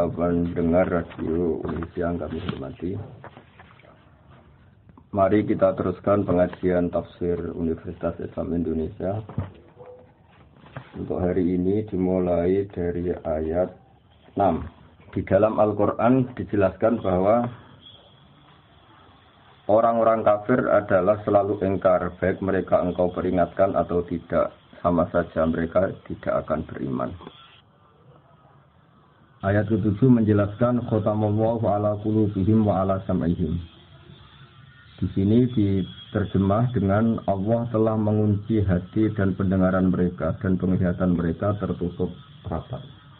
para pendengar radio Indonesia yang kami hormati. Mari kita teruskan pengajian tafsir Universitas Islam Indonesia. Untuk hari ini dimulai dari ayat 6. Di dalam Al-Quran dijelaskan bahwa orang-orang kafir adalah selalu ingkar, baik mereka engkau peringatkan atau tidak, sama saja mereka tidak akan beriman. Ayat ke-7 menjelaskan khotamallahu ala qulubihim wa ala sam'ihim. Di sini diterjemah dengan Allah telah mengunci hati dan pendengaran mereka dan penglihatan mereka tertutup rapat.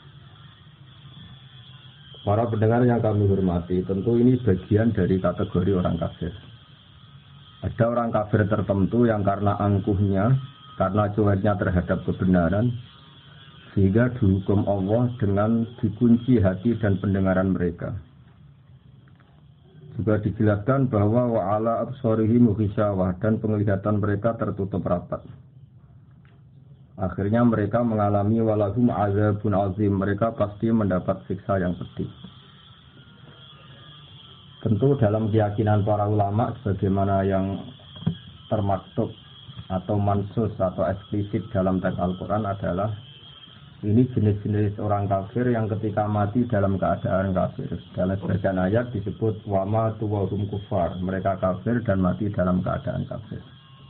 Para pendengar yang kami hormati, tentu ini bagian dari kategori orang kafir. Ada orang kafir tertentu yang karena angkuhnya, karena cueknya terhadap kebenaran, sehingga dihukum Allah dengan dikunci hati dan pendengaran mereka. Juga dijelaskan bahwa wa'ala absarihim ghisyawah, dan penglihatan mereka tertutup rapat. Akhirnya mereka mengalami walahum azabun azim, mereka pasti mendapat siksa yang pedih. Tentu dalam keyakinan para ulama sebagaimana yang termaktub atau mansus atau eksplisit dalam teks Al-Quran adalah ini jenis-jenis orang kafir yang ketika mati dalam keadaan kafir. Dalam sebagian ayat disebut wama tuwahum kufar, mereka kafir dan mati dalam keadaan kafir.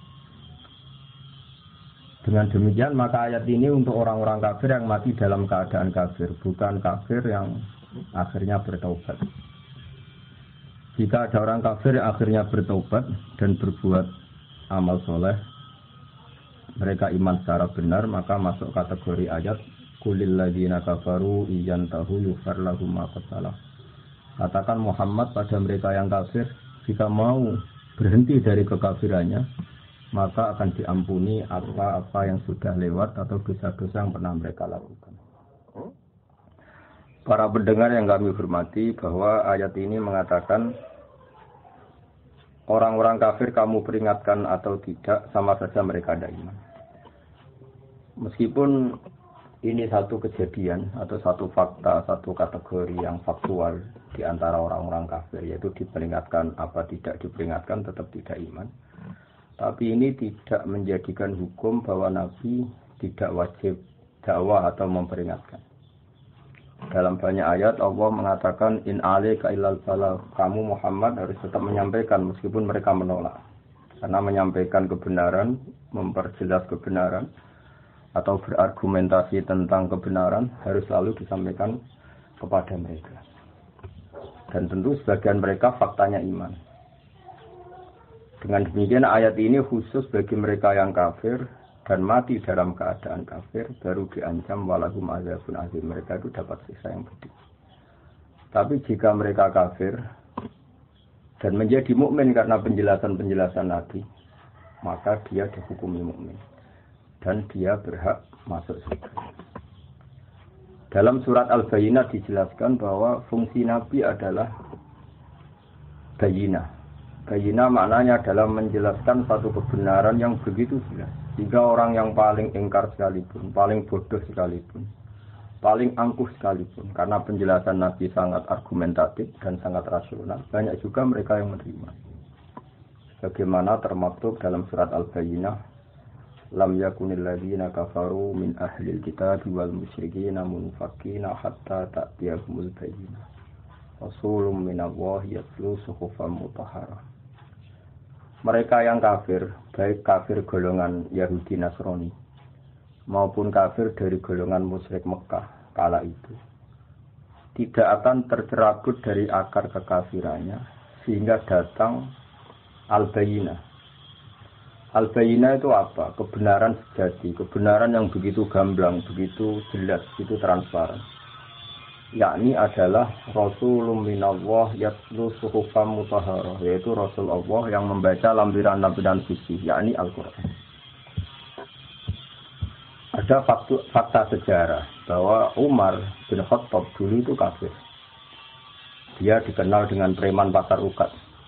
Dengan demikian maka ayat ini untuk orang-orang kafir yang mati dalam keadaan kafir, bukan kafir yang akhirnya bertaubat. Jika ada orang kafir yang akhirnya bertaubat dan berbuat amal soleh, mereka iman secara benar, maka masuk kategori ayat Qulil ladzina kafaru iyantahu yughfar lahum ma qad salaf. Katakan Muhammad pada mereka yang kafir, jika mau berhenti dari kekafirannya, maka akan diampuni apa-apa yang sudah lewat atau dosa-dosa yang pernah mereka lakukan. Para pendengar yang kami hormati, bahwa ayat ini mengatakan orang-orang kafir kamu peringatkan atau tidak, sama saja mereka ada iman. Meskipun ini satu kejadian atau satu fakta, satu kategori yang faktual di antara orang-orang kafir, yaitu diperingatkan apa tidak diperingatkan tetap tidak iman. Tapi ini tidak menjadikan hukum bahwa Nabi tidak wajib dakwah atau memperingatkan. Dalam banyak ayat Allah mengatakan in alaika illal balagh, kamu Muhammad harus tetap menyampaikan meskipun mereka menolak. Karena menyampaikan kebenaran, memperjelas kebenaran atau berargumentasi tentang kebenaran harus selalu disampaikan kepada mereka. Dan tentu sebagian mereka faktanya iman. Dengan demikian ayat ini khusus bagi mereka yang kafir dan mati dalam keadaan kafir, baru diancam walahum azabun azim, mereka itu dapat siksa yang pedih. Tapi jika mereka kafir dan menjadi mukmin karena penjelasan-penjelasan Nabi, maka dia dihukumi mukmin dan dia berhak masuk surga. Dalam surat Al-Bayyinah dijelaskan bahwa fungsi Nabi adalah bayyinah. Bayyinah maknanya adalah menjelaskan satu kebenaran yang begitu jelas, sehingga orang yang paling ingkar sekalipun, paling bodoh sekalipun, paling angkuh sekalipun, karena penjelasan Nabi sangat argumentatif dan sangat rasional, banyak juga mereka yang menerima. Bagaimana termaktub dalam surat Al-Bayyinah, lam yakunil ladzina kafaru min ahlil kitabi wal musyrikin munfakkina hatta ta'tiyahumul bayyinah rasulun minallahi yatlu suhufan mutahharah. Mereka yang kafir, baik kafir golongan Yahudi Nasrani maupun kafir dari golongan musyrik Mekah kala itu, tidak akan tercerabut dari akar kekafirannya sehingga datang al-bayyinah. Al-Bayyinah itu apa? Kebenaran sejati, kebenaran yang begitu gamblang, begitu jelas, begitu transparan. Yakni adalah Rasulun minallah yatlu suhufan mutahharah, yaitu Rasul Allah yang membaca lampiran-lampiran suci, yakni Al-Quran. Ada fakta sejarah bahwa Umar bin Khattab dulu itu kafir. Dia dikenal dengan preman pasar ukat.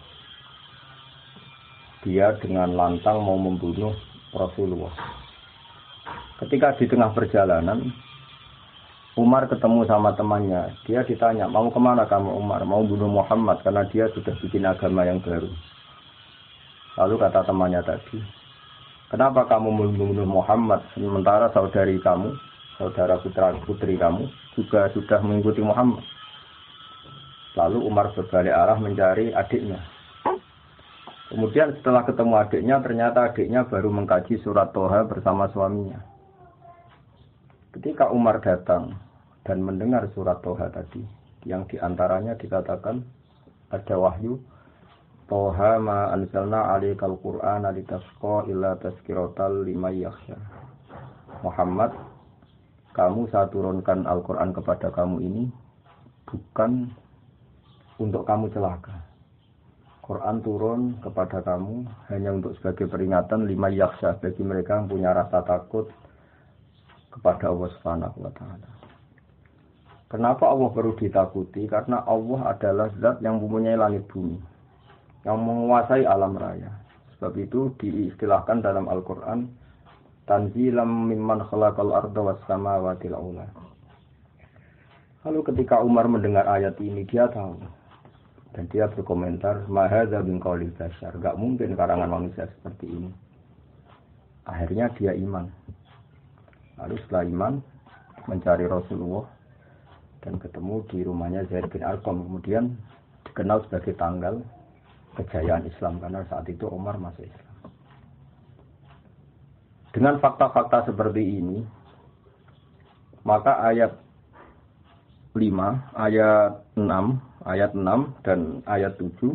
Dia dengan lantang mau membunuh Rasulullah. Ketika di tengah perjalanan, Umar ketemu sama temannya. Dia ditanya, mau kemana kamu Umar? Mau bunuh Muhammad karena dia sudah bikin agama yang baru. Lalu kata temannya tadi, kenapa kamu membunuh Muhammad sementara saudari kamu, saudara putra putri kamu juga sudah mengikuti Muhammad? Lalu Umar berbalik arah mencari adiknya. Kemudian setelah ketemu adiknya, ternyata adiknya baru mengkaji surat Toha bersama suaminya. Ketika Umar datang dan mendengar surat Toha tadi, yang diantaranya dikatakan ada wahyu, Toha ma anzalna alaikal Qur'ana litasqa illa tazkiratal liman yakhsha. Muhammad, kamu saya turunkan Al-Quran kepada kamu ini bukan untuk kamu celaka. Quran turun kepada kamu hanya untuk sebagai peringatan liman yakhsha, bagi mereka yang punya rasa takut kepada Allah Subhanahu wa taala. Kenapa Allah perlu ditakuti? Karena Allah adalah zat yang mempunyai langit bumi, yang menguasai alam raya. Sebab itu diistilahkan dalam Al-Qur'an tanzilam mimman khalaqal arda was samawati al-ula. Lalu ketika Umar mendengar ayat ini, dia tahu dan dia berkomentar, ma hadza min qaulil bashar, enggak mungkin karangan manusia seperti ini. Akhirnya dia iman. Lalu setelah iman, mencari Rasulullah dan ketemu di rumahnya Zaid bin Arqam. Kemudian dikenal sebagai tanggal kejayaan Islam karena saat itu Umar masuk Islam. Dengan fakta-fakta seperti ini, maka ayat 5, ayat 6 dan ayat 7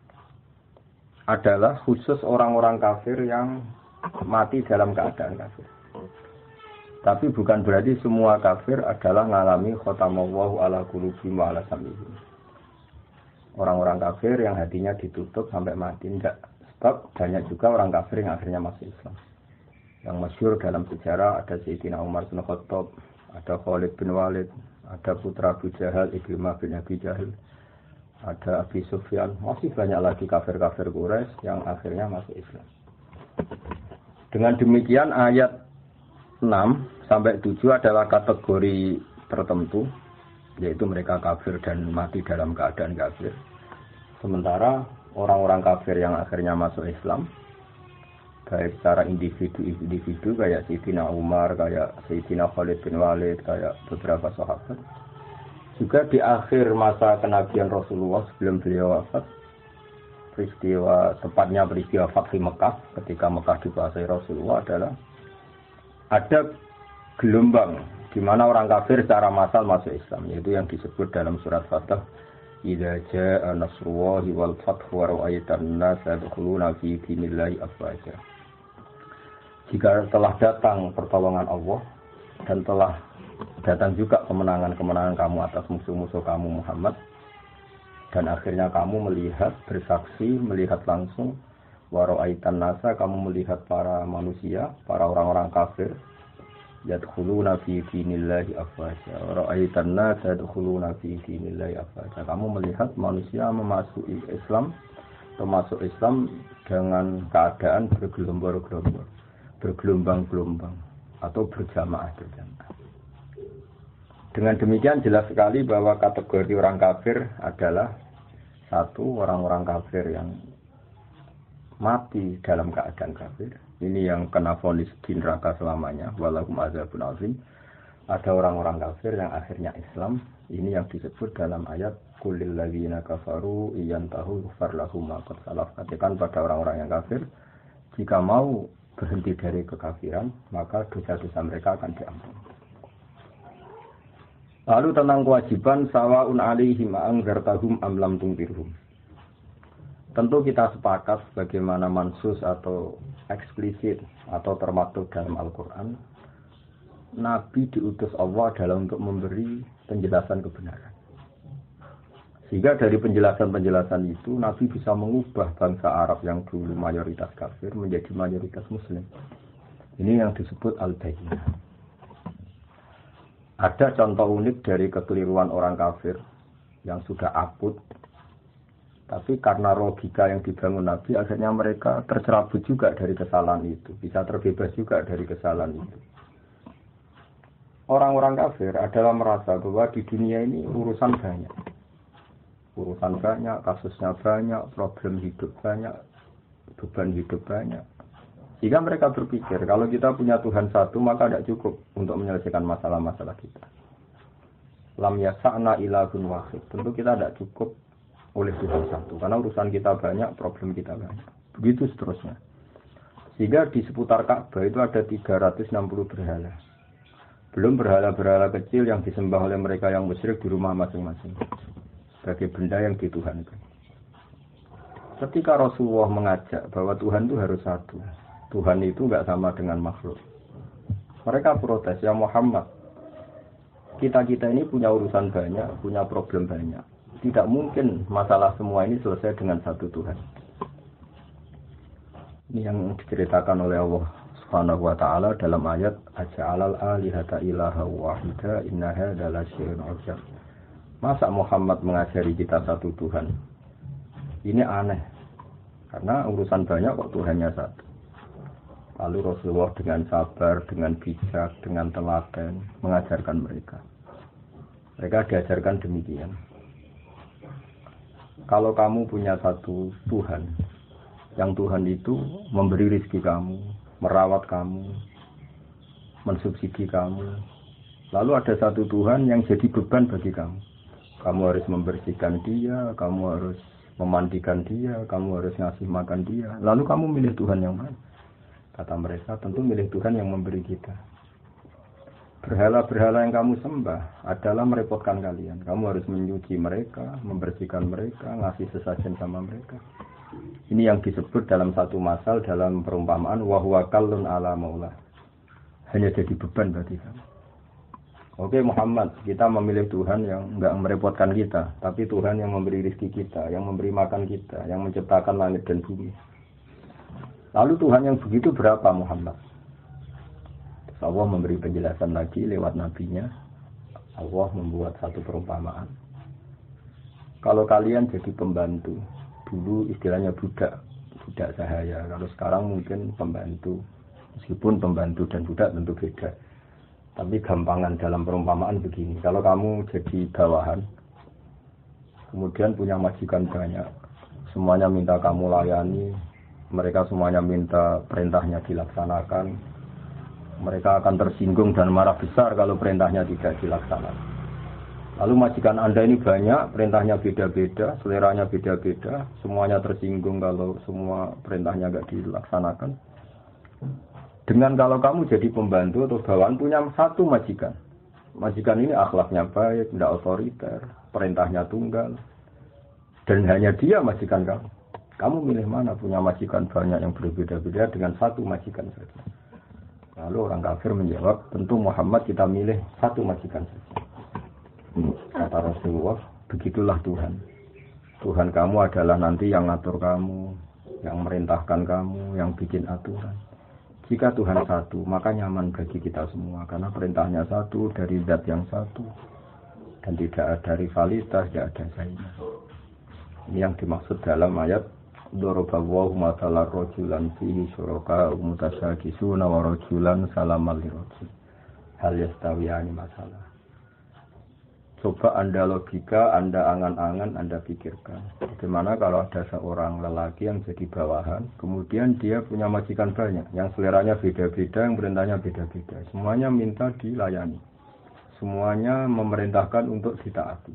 adalah khusus orang-orang kafir yang mati dalam keadaan kafir. Tapi bukan berarti semua kafir adalah ngalami khatamallahu ala qulubihim wa ala sam'ihim. Orang-orang kafir yang hatinya ditutup sampai mati enggak. Sebab banyak juga orang kafir yang akhirnya masuk Islam. Yang masyhur dalam sejarah ada Sayyidina Umar bin Khattab, ada Khalid bin Walid, ada putra Abu Jahal, Ikrimah bin Abi Jahal, ada Abi Sufyan, masih banyak lagi kafir-kafir Quraisy yang akhirnya masuk Islam. Dengan demikian ayat 6 sampai 7 adalah kategori tertentu, yaitu mereka kafir dan mati dalam keadaan kafir. Sementara orang-orang kafir yang akhirnya masuk Islam, baik secara individu kayak Sayyidina Umar, kayak Sayyidina Khalid bin Walid, kayak beberapa sahabat, juga di akhir masa kenabian Rasulullah sebelum beliau wafat, tepatnya peristiwa Fathu Mekah, ketika Mekah dikuasai Rasulullah adalah ada gelombang di mana orang kafir secara massal masuk Islam, yaitu yang disebut dalam surat Fatah, idza jaa nasrullahi wal fathu wa ra'aitan nasa yadkhuluna fi dinillahi afwaja. Jika telah datang pertolongan Allah dan telah datang juga kemenangan-kemenangan kamu atas musuh-musuh kamu Muhammad, dan akhirnya kamu melihat, bersaksi, melihat langsung, wa ra'aitan nasa, kamu melihat para manusia, para orang-orang kafir, yadkhuluna fi dinillahi afwaja. Ra'aitan nasa yadkhuluna fi dinillahi afwaja. Kamu melihat manusia memasuki Islam, termasuk Islam dengan keadaan bergelombang-gelombang, bergelombang-gelombang atau berjamaah-berjamaah. Dengan demikian jelas sekali bahwa kategori orang kafir adalah satu, orang-orang kafir yang mati dalam keadaan kafir. Ini yang kena vonis di neraka selamanya, walahum adzabun azim. Ada orang-orang kafir yang akhirnya Islam. Ini yang disebut dalam ayat qulil ladzina kafaru iyantahu yughfar lahum ma qad salaf. Katakan pada orang-orang yang kafir, jika mau berhenti dari kekafiran, maka dosa-dosa mereka akan diampuni. Lalu tentang kewajiban sawaun alaihim anzartahum am lam tunzirhum. Tentu kita sepakat bagaimana mansus atau eksplisit atau termaktub dalam Al-Quran, Nabi diutus Allah dalam untuk memberi penjelasan kebenaran. Sehingga dari penjelasan-penjelasan itu Nabi bisa mengubah bangsa Arab yang dulu mayoritas kafir menjadi mayoritas Muslim. Ini yang disebut Al-Bayyinah. Ada contoh unik dari kekeliruan orang kafir yang sudah akut, tapi karena logika yang dibangun Nabi, akhirnya mereka tercerabut juga dari kesalahan itu, bisa terbebas juga dari kesalahan itu. orang-orang kafir adalah merasa bahwa di dunia ini urusan banyak. Urusan banyak, kasusnya banyak, problem hidup banyak, beban hidup banyak. Jika mereka berpikir, kalau kita punya Tuhan satu, maka tidak cukup untuk menyelesaikan masalah-masalah kita. Lam yasa'na ilahun wahid. Tentu kita tidak cukup oleh Tuhan satu. Karena urusan kita banyak, problem kita banyak. Begitu seterusnya. Sehingga di seputar Ka'bah itu ada 360 berhala. Belum berhala-berhala kecil yang disembah oleh mereka yang musyrik di rumah masing-masing. Sebagai benda yang dituhankan. Ketika Rasulullah mengajak bahwa Tuhan itu harus satu. Tuhan itu enggak sama dengan makhluk. Mereka protes, ya Muhammad, kita-kita ini punya urusan banyak, punya problem banyak. Tidak mungkin masalah semua ini selesai dengan satu Tuhan. Ini yang diceritakan oleh Allah Subhanahu wa taala dalam ayat aja'alal alihata ilaha wahida inna hadza lasyai'un 'adzab. Masa Muhammad mengajari kita satu Tuhan? Ini aneh. Karena urusan banyak kok Tuhannya satu. Lalu Rasulullah dengan sabar, dengan bijak, dengan telaten mengajarkan mereka. Mereka diajarkan demikian. Kalau kamu punya satu Tuhan, yang Tuhan itu memberi rezeki kamu, merawat kamu, mensubsidi kamu. Lalu ada satu Tuhan yang jadi beban bagi kamu. Kamu harus membersihkan dia, kamu harus memandikan dia, kamu harus ngasih makan dia. Lalu kamu milih Tuhan yang mana? Kata mereka, tentu milih Tuhan yang memberi kita. Berhala-berhala yang kamu sembah adalah merepotkan kalian. Kamu harus menyuci mereka, membersihkan mereka, ngasih sesajen sama mereka. Ini yang disebut dalam satu masal dalam perumpamaan wahwa kallun ala maula. Hanya jadi beban bagi kamu. Oke Muhammad, kita memilih Tuhan yang enggak merepotkan kita, tapi Tuhan yang memberi rezeki kita, yang memberi makan kita, yang menciptakan langit dan bumi. Lalu Tuhan yang begitu berapa Muhammad? Allah memberi penjelasan lagi lewat nabinya. Allah membuat satu perumpamaan. Kalau kalian jadi pembantu, dulu istilahnya budak sahaya. Kalau sekarang mungkin pembantu. Meskipun pembantu dan budak tentu beda. Tapi gampangan dalam perumpamaan begini. Kalau kamu jadi bawahan, kemudian punya majikan banyak, semuanya minta kamu layani, mereka semuanya minta perintahnya dilaksanakan. Mereka akan tersinggung dan marah besar kalau perintahnya tidak dilaksanakan. Lalu majikan Anda ini banyak, perintahnya beda-beda, seleranya beda-beda, semuanya tersinggung kalau semua perintahnya tidak dilaksanakan. Dengan kalau kamu jadi pembantu atau bawahan punya satu majikan. Majikan ini akhlaknya baik, tidak otoriter, perintahnya tunggal. Dan hanya dia majikan kamu. Kamu milih mana? Punya majikan banyak yang berbeda-beda dengan satu majikan saja. Lalu orang kafir menjawab, tentu Muhammad kita milih satu majikan saja. Kata Rasulullah, begitulah Tuhan. Tuhan kamu adalah nanti yang ngatur kamu, yang merintahkan kamu, yang bikin aturan. Jika Tuhan satu, maka nyaman bagi kita semua. Karena perintahnya satu, dari zat yang satu. Dan tidak ada rivalitas, tidak ada saingan. Ini yang dimaksud dalam ayat Dorobawahu masalah rojulan fihi syuraka mutasyakisuna wa rojulan salamal lirojul. Hal yastawiyani masalah. Coba Anda logika, Anda angan-angan, Anda pikirkan. Bagaimana kalau ada seorang lelaki yang jadi bawahan, kemudian dia punya majikan banyak, yang seleranya beda-beda, yang perintahnya beda-beda. Semuanya minta dilayani. Semuanya memerintahkan untuk ditaati.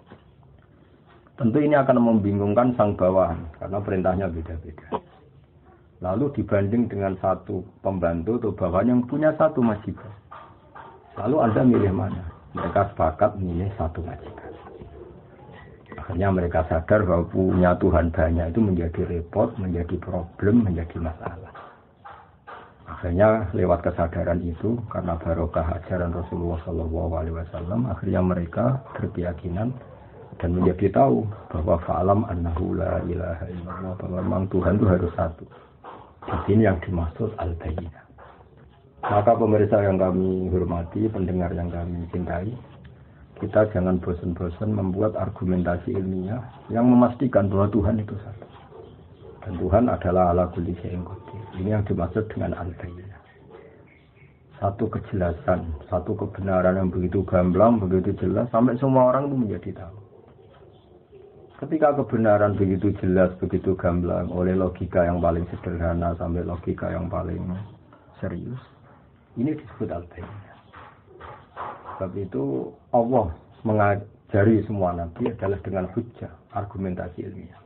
Tentu ini akan membingungkan sang bawahan, karena perintahnya beda-beda. Lalu dibanding dengan satu pembantu atau bawahan yang punya satu majikan. Lalu Anda milih mana? Mereka sepakat milih satu majikan. Akhirnya mereka sadar bahwa punya Tuhan banyak itu menjadi repot, menjadi problem, menjadi masalah. Akhirnya lewat kesadaran itu, karena barokah ajaran Rasulullah SAW, akhirnya mereka berkeyakinan dan menjadi tahu bahwa fa'alam annahu la ilaha illallah, bahwa memang Tuhan itu harus satu. Ini yang dimaksud al-bayyinah. Maka pemirsa yang kami hormati, pendengar yang kami cintai, kita jangan bosan-bosan membuat argumentasi ilmiah yang memastikan bahwa Tuhan itu satu. Dan Tuhan adalah ala kulli syai'in qadir. Ini yang dimaksud dengan al-bayyinah. satu kejelasan, satu kebenaran yang begitu gamblang, begitu jelas, sampai semua orang itu menjadi tahu. Ketika kebenaran begitu jelas, begitu gamblang, oleh logika yang paling sederhana sampai logika yang paling serius, ini disebut al-bayyinah. Sebab itu Allah mengajari semua nabi adalah dengan hujjah, argumentasi ilmiah.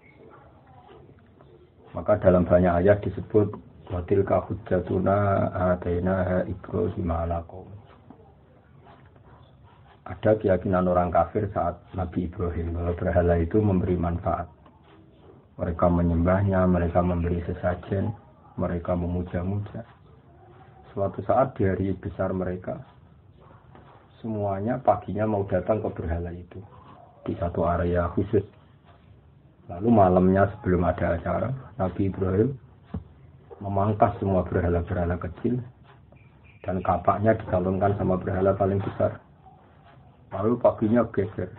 Maka dalam banyak ayat disebut watilka hujjatuna atainaha Ibrahim ala qaum. Ada keyakinan orang kafir saat Nabi Ibrahim bahwa berhala itu memberi manfaat. Mereka menyembahnya, mereka memberi sesajen, mereka memuja-muja. Suatu saat di hari besar mereka, semuanya paginya mau datang ke berhala itu di satu area khusus. Lalu malamnya sebelum ada acara, Nabi Ibrahim memangkas semua berhala-berhala kecil dan kapaknya dikalungkan sama berhala paling besar. Lalu paginya geger,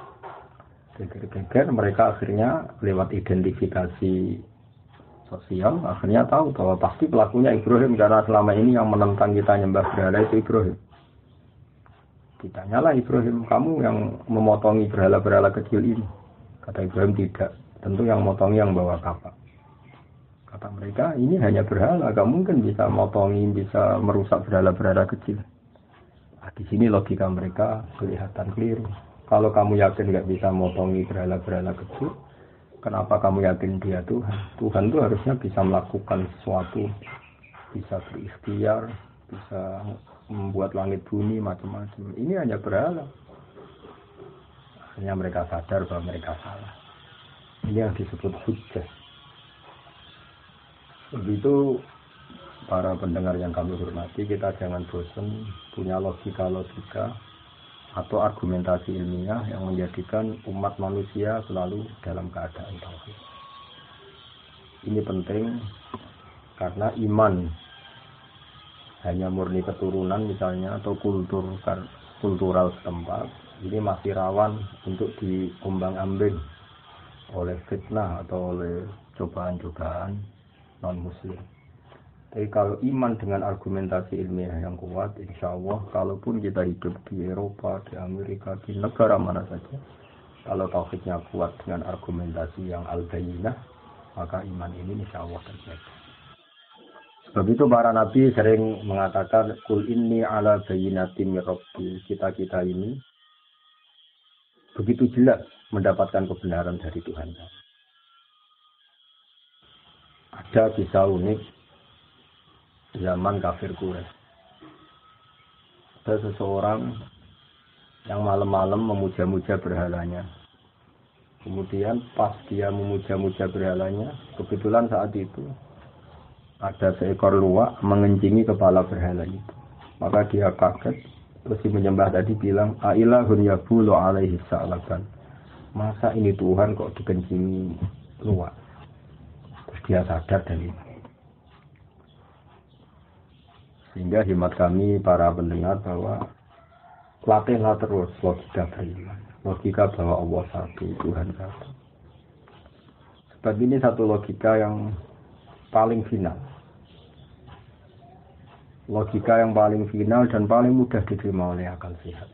mereka akhirnya lewat identifikasi sosial akhirnya tahu bahwa pasti pelakunya Ibrahim, karena selama ini yang menentang kita nyembah berhala itu Ibrahim. Ditanyalah Ibrahim, kamu yang memotongi berhala-berhala kecil ini? Kata Ibrahim, tidak, tentu yang motongi yang bawa kapak. Kata mereka, ini hanya berhala, gak mungkin bisa motongi, bisa merusak berhala-berhala kecil. Nah, di sini logika mereka kelihatan keliru. Kalau kamu yakin gak bisa motongi berhala-berhala kecil, kenapa kamu yakin dia Tuhan? Tuhan itu harusnya bisa melakukan sesuatu, bisa berikhtiar, bisa membuat langit bumi, macam-macam. Ini hanya berhala. Akhirnya mereka sadar bahwa mereka salah. Ini yang disebut hujjah. Begitu para pendengar yang kami hormati, kita jangan bosan punya logika-logika atau argumentasi ilmiah yang menjadikan umat manusia selalu dalam keadaan tauhid. Ini penting karena iman hanya murni keturunan misalnya atau kultural setempat, ini masih rawan untuk diombang-ambing oleh fitnah atau oleh cobaan-cobaan non-muslim. Tapi kalau iman dengan argumentasi ilmiah yang kuat, insya Allah, kalaupun kita hidup di Eropa, di Amerika, di negara mana saja, kalau tauhidnya kuat dengan argumentasi yang al-bayyinah, maka iman ini insya Allah terjaga. Sebab itu para nabi sering mengatakan, Qul inni ala bayyinatin min rabbi. Kita ini begitu jelas mendapatkan kebenaran dari Tuhan. Ada kisah unik zaman kafir Quraisy. Ada seseorang yang malam-malam memuja-muja berhalanya. Kemudian pas dia memuja-muja berhalanya, kebetulan saat itu ada seekor luwak mengencingi kepala berhala itu. Maka dia kaget, terus si menyembah tadi bilang, Ailahun yabulu alaihi sa'laban. Masa ini Tuhan kok dikencingi luwak? Dia sadar dari itu. Sehingga hikmat kami para pendengar bahwa latihlah terus logika beriman, logika bahwa Allah satu, Tuhan satu. Sebab ini satu logika yang paling final, logika yang paling final dan paling mudah diterima oleh akal sehat.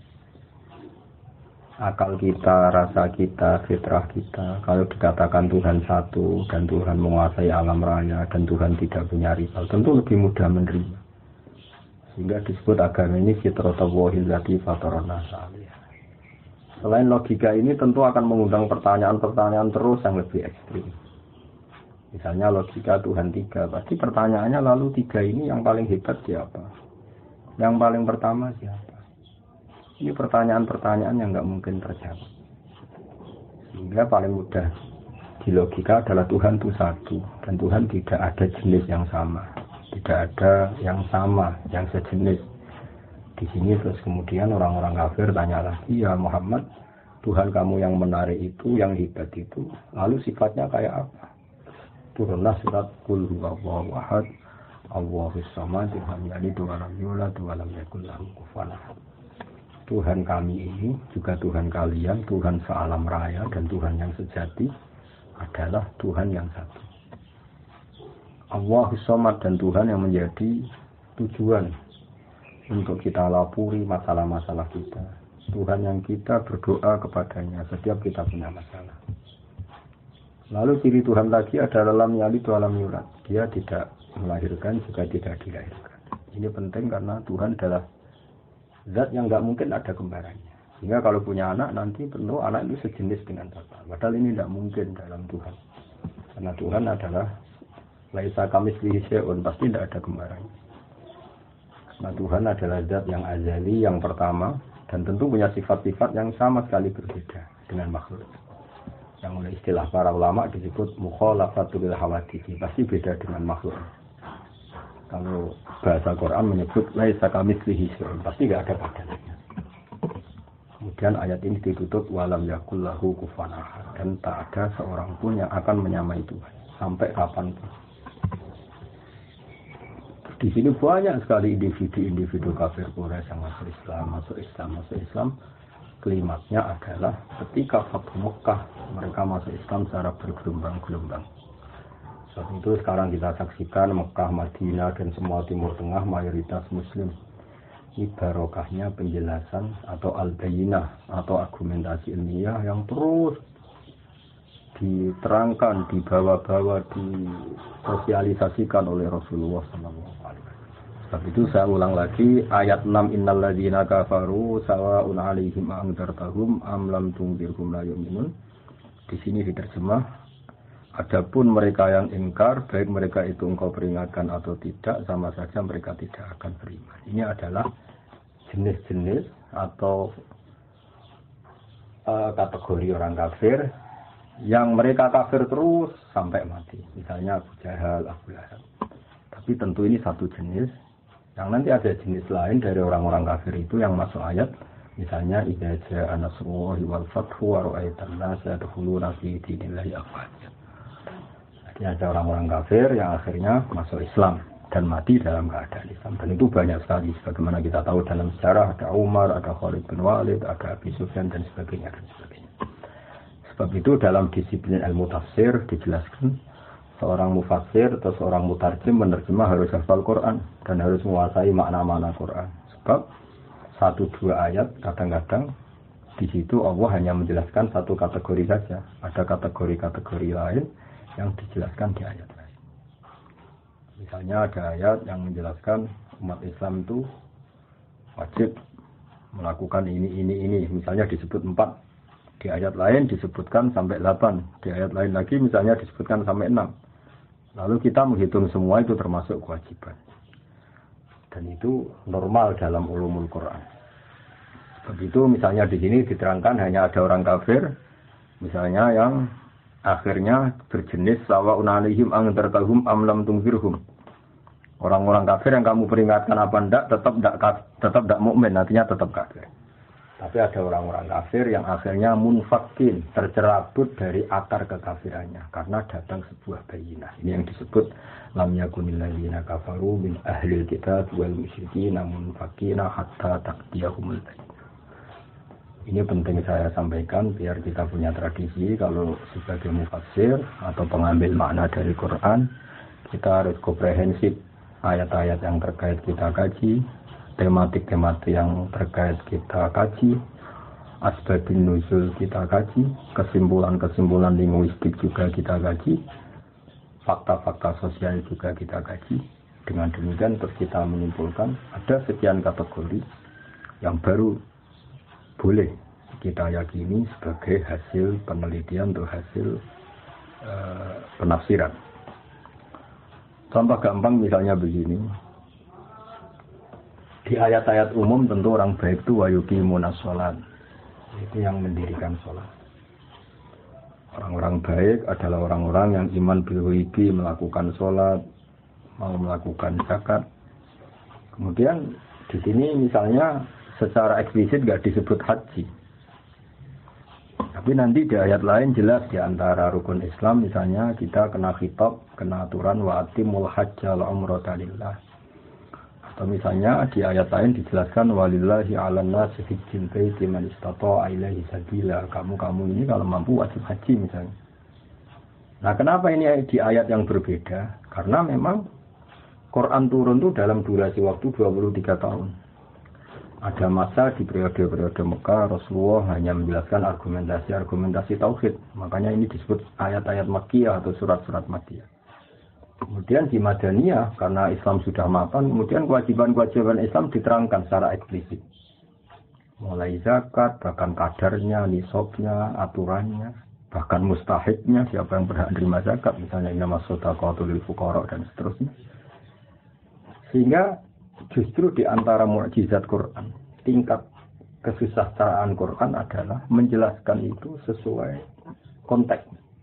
Akal kita, rasa kita, fitrah kita, kalau dikatakan Tuhan satu dan Tuhan menguasai alam raya dan Tuhan tidak punya rival, tentu lebih mudah menerima. Sehingga disebut agama ini fitratallahi allati fatarana 'alaiha. Selain logika ini tentu akan mengundang pertanyaan-pertanyaan terus yang lebih ekstrim. Misalnya logika Tuhan tiga, pasti pertanyaannya lalu tiga ini yang paling hebat siapa? Yang paling pertama siapa? Ini pertanyaan-pertanyaan yang nggak mungkin terjawab. Sehingga paling mudah di logika adalah Tuhan itu satu dan Tuhan tidak ada jenis yang sama, tidak ada yang sama, yang sejenis. Di sini terus kemudian orang-orang kafir tanya lagi, ya Muhammad, Tuhan kamu yang menarik itu, yang hebat itu, lalu sifatnya kayak apa? Turunlah surat Qul huwallahu ahad, Allahus samad, lam yalid wa lam yulad wa lam yakul lahu kufuwan ahad. Tuhan kami ini juga Tuhan kalian, Tuhan sealam raya dan Tuhan yang sejati adalah Tuhan yang satu. Allahus samad dan Tuhan yang menjadi tujuan untuk kita lapuri masalah-masalah kita. Tuhan yang kita berdoa kepadanya setiap kita punya masalah. Lalu ciri Tuhan lagi adalah lam yalid wa lam yulad. Dia tidak melahirkan juga tidak dilahirkan. Ini penting karena Tuhan adalah zat yang nggak mungkin ada kembarannya. Sehingga kalau punya anak nanti penuh anak itu sejenis dengan Bapa. Padahal ini tidak mungkin dalam Tuhan. Karena Tuhan adalah laisa kamitslihi syai'un, pasti tidak ada kembarannya. Nah, Tuhan adalah zat yang azali, yang pertama, dan tentu punya sifat-sifat yang sama sekali berbeda dengan makhluk. Yang oleh istilah para ulama disebut mukhalafatul hawadits, pasti beda dengan makhluk. Kalau bahasa Quran menyebut laisa kamitslihi syai'un, pasti tidak ada padanya. Kemudian ayat ini ditutup walam yakul lahu kufuwan ahad, dan tak ada seorang pun yang akan menyamai Tuhan sampai kapanpun. Di sini banyak sekali individu-individu kafir Quraisy yang masuk Islam. Klimaksnya adalah ketika Fathu Mekah mereka masuk Islam secara bergelombang-gelombang. Saat itu sekarang kita saksikan Mekah, Madinah dan semua Timur Tengah mayoritas Muslim. Ini barokahnya penjelasan atau al-bayinah atau argumentasi ilmiah yang terus diterangkan, dibawa-bawa, disosialisasikan oleh Rasulullah SAW. Sebab itu saya ulang lagi ayat 6 innal ladzina kafaru sawa'un 'alaihim a'anzartahum am lam tunzirhum la yu'minun. Di sini diterjemah adapun mereka yang ingkar baik mereka itu engkau peringatkan atau tidak sama saja mereka tidak akan beriman. Ini adalah jenis-jenis atau kategori orang kafir yang mereka kafir terus sampai mati. Misalnya Abu Jahal, Abu Lahab. Tapi tentu ini satu jenis. Yang nanti ada jenis lain dari orang-orang kafir itu yang masuk ayat. Misalnya idza jaa nasrullahi wal fathu wa ra'aitan nasa yadkhuluna fi dinillahi afwaja. Jadi ada orang-orang kafir yang akhirnya masuk Islam dan mati dalam keadaan Islam. Dan itu banyak sekali. Sebagaimana kita tahu dalam sejarah ada Umar, ada Khalid bin Walid, ada Abi Sufyan dan sebagainya dan sebagainya. Sebab itu dalam disiplin ilmu tafsir dijelaskan seorang mufassir atau seorang mutarjim menerjemah harus hafal Quran dan harus menguasai makna-makna Quran. Sebab 1-2 ayat kadang-kadang di situ Allah hanya menjelaskan satu kategori saja. Ada kategori-kategori lain yang dijelaskan di ayat lain. Misalnya ada ayat yang menjelaskan umat Islam itu wajib melakukan ini. Misalnya disebut 4. Di ayat lain disebutkan sampai 8. Di ayat lain lagi misalnya disebutkan sampai 6. Lalu kita menghitung semua itu termasuk kewajiban. Dan itu normal dalam ulumul Quran. Begitu misalnya di sini diterangkan hanya ada orang kafir. Misalnya yang akhirnya berjenis sawa'un 'alaihim anzartahum am lam tunzirhum. Orang-orang kafir yang kamu peringatkan apa enggak tetap enggak mukmin, nantinya tetap kafir. Tapi ada orang-orang kafir yang akhirnya munfakin, tercerabut dari akar kekafirannya karena datang sebuah bayinah. Ini yang disebut lam yakunil ladzina kafaru min ahlil kitab wal musyrikin munfakina hatta taqdiyahumul bayinah. Ini penting saya sampaikan biar kita punya tradisi kalau sebagai mufassir atau pengambil makna dari Quran kita harus komprehensif ayat-ayat yang terkait kita kaji, tematik-tematik yang terkait kita kaji, asbabun nuzul kita kaji, kesimpulan-kesimpulan linguistik juga kita kaji, fakta-fakta sosial juga kita kaji. Dengan demikian terus kita menyimpulkan ada sekian kategori yang baru boleh kita yakini sebagai hasil penelitian atau hasil penafsiran. Contoh gampang misalnya begini. Di ayat-ayat umum tentu orang baik itu wayuqimunas shalat. Itu yang mendirikan sholat. Orang-orang baik adalah orang-orang yang iman bil ghaibi, melakukan sholat, mau melakukan zakat. Kemudian di sini misalnya secara eksplisit nggak disebut haji. Tapi nanti di ayat lain jelas di antara rukun Islam misalnya kita kena khitab, kena aturan wa atimul hajja wal umrata lillah. Atau misalnya di ayat lain dijelaskan walillahi 'alan nasi hajjul baiti man istata'a ilaihi sabila. Kamu ini kalau mampu wajib haji misalnya. Nah, kenapa ini di ayat yang berbeda? Karena memang Quran turun itu dalam durasi waktu 23 tahun. Ada masa di periode-periode Mekah Rasulullah hanya menjelaskan argumentasi tauhid. Makanya ini disebut ayat-ayat Makkiyah atau surat-surat Makkiyah. Kemudian di Madaniyah karena Islam sudah mapan, kemudian kewajiban-kewajiban Islam diterangkan secara eksplisit. Mulai zakat, bahkan kadarnya, nisabnya, aturannya, bahkan mustahiknya, siapa yang berhak menerima zakat, misalnya innamas shadaqatu lil fuqara dan seterusnya. Sehingga justru di antara mukjizat Quran, tingkat kesusastraan Quran adalah menjelaskan itu sesuai konteks.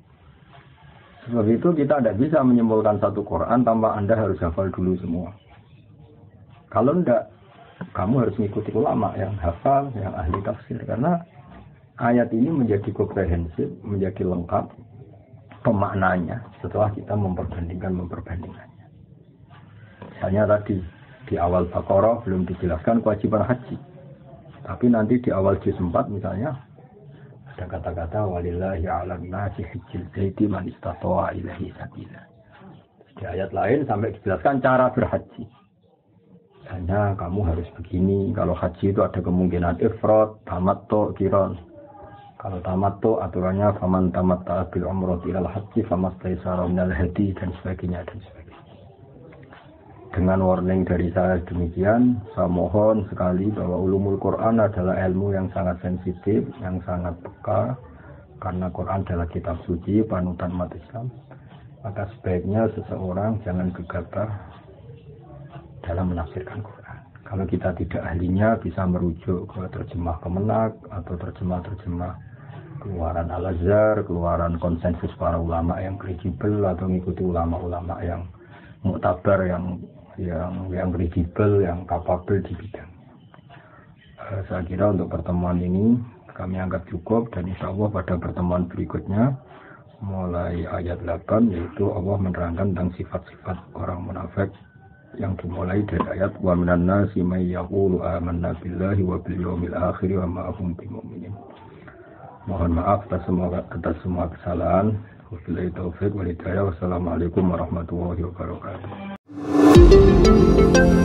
Sebab itu kita tidak bisa menyimpulkan satu Quran tanpa Anda harus hafal dulu semua. Kalau tidak, kamu harus mengikuti ulama yang hafal, yang ahli tafsir. Karena ayat ini menjadi komprehensif, menjadi lengkap pemaknanya setelah kita memperbandingkannya. Misalnya tadi, di awal Baqarah belum dijelaskan kewajiban haji. Tapi nanti di awal juz 4 misalnya ada kata-kata walillahi 'alan nasi hajjul baiti man istata'a ilaihi sabila. Di ayat lain sampai dijelaskan cara berhaji. Hanya kamu harus begini, kalau haji itu ada kemungkinan ifrad, tamattu, qiran. Kalau tamattu aturannya faman tamatta'a bil umrati ilal haji famastaysara minal hadi dan sebagainya dan sebagainya. Dengan warning dari saya demikian, saya mohon sekali bahwa ulumul Quran adalah ilmu yang sangat sensitif, yang sangat peka, karena Quran adalah kitab suci, panutan umat Islam. Maka sebaiknya seseorang jangan gegabah dalam menafsirkan Quran. Kalau kita tidak ahlinya, bisa merujuk ke terjemah Kemenak atau terjemah-terjemah keluaran Al-Azhar, keluaran konsensus para ulama yang kredibel, atau mengikuti ulama-ulama yang muktabar, yang kredibel, yang kapabel di bidang. Saya kira untuk pertemuan ini kami anggap cukup, dan insya Allah pada pertemuan berikutnya mulai ayat 8 yaitu Allah menerangkan tentang sifat-sifat orang munafik yang dimulai dari ayat wa minan nasi may yaqulu amanna billahi wa bil yaumil akhir wa ma hum bimumin. Mohon maaf atas semua kesalahan. Wabillahi taufiq wal hidayah. Wassalamualaikum warahmatullahi wabarakatuh.